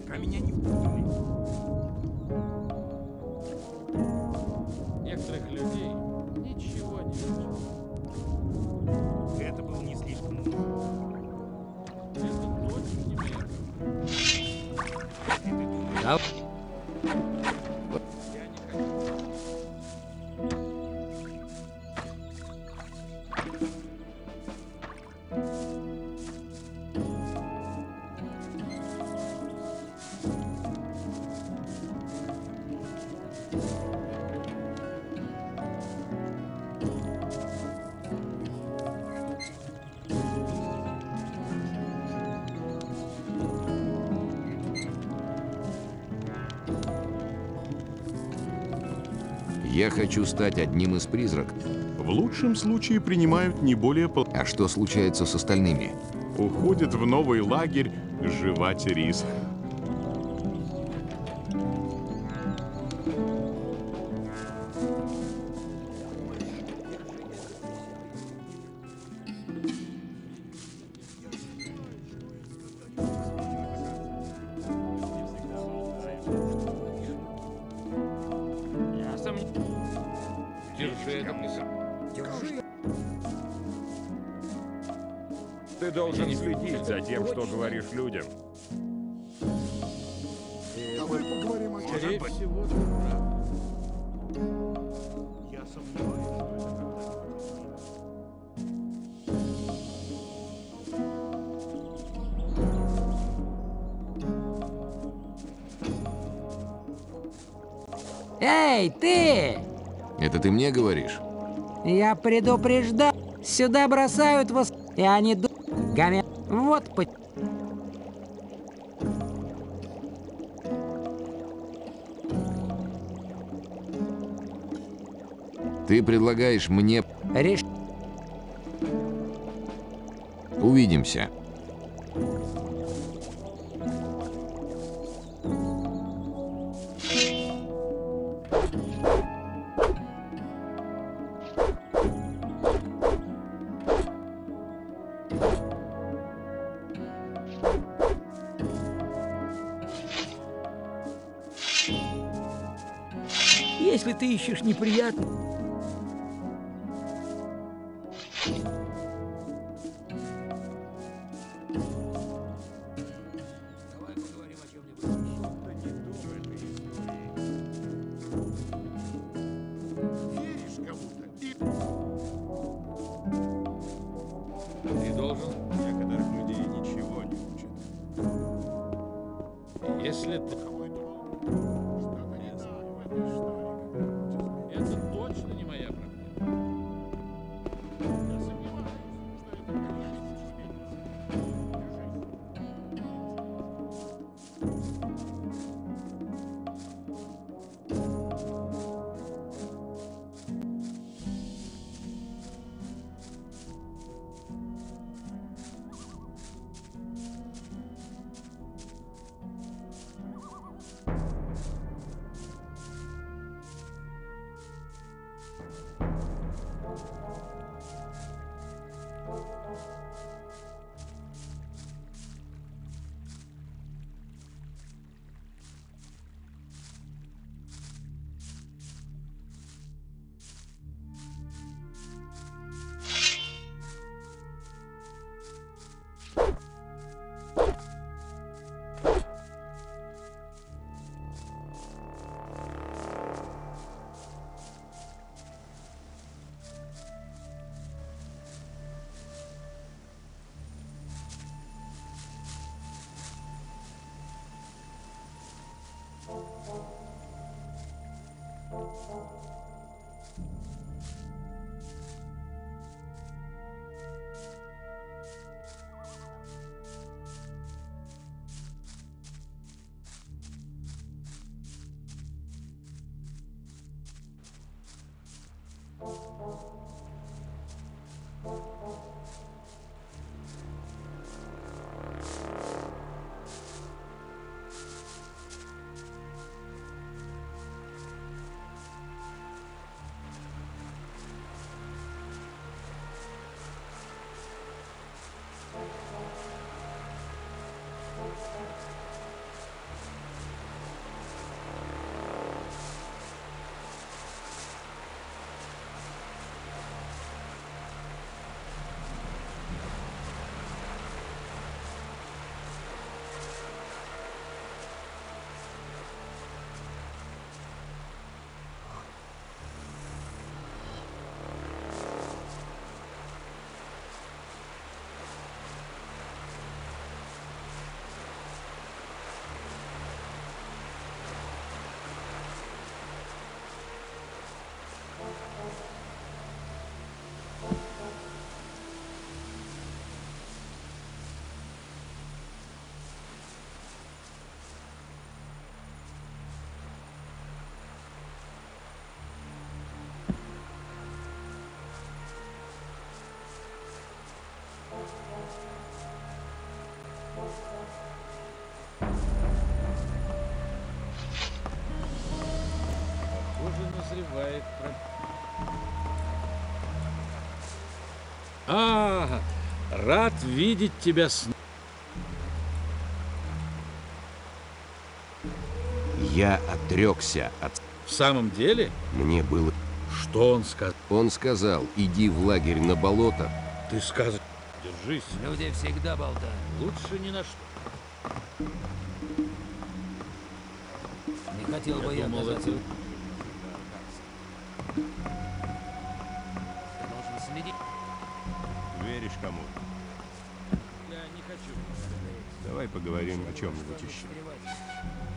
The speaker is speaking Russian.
пока меня не впустили. Некоторых людей ничего не вижу. Это был не слишком много. Это точно не моя проблема. И ты думаешь, Да. Я не хочу. Я хочу стать одним из призраков. В лучшем случае принимают не более А что случается с остальными? уходят в новый лагерь жевать рис. Я сомневаюсь. Держи это при себе. Ты должен следить за тем, что говоришь людям. Скорее всего, ты прав. я сомневаюсь, что это когда-то. Эй, ты! Это ты мне говоришь? Я предупреждал. Сюда бросают вас, и они гамя. Вот по... Ты предлагаешь мне... Реш... Увидимся. Если ты ищешь неприятно... Веришь кому-то? И Ты должен. Некоторых людей ничего не учат. Если ты... что-то не знаю в этой истории. Это точно не моя проблема. Я сомневаюсь, что это когда-то. твоих А, рад видеть тебя снова. Я отрекся от... В самом деле? Мне было... Что он сказал? Он сказал, иди в лагерь на болото. Ты сказал. Держись. Люди всегда болтают. Лучше ни на что. Не хотел бы я думал, оказаться... это- Ты должен следить. Веришь кому-то? Я не хочу. Давай поговорим о чем-нибудь еще. Скрывайтесь.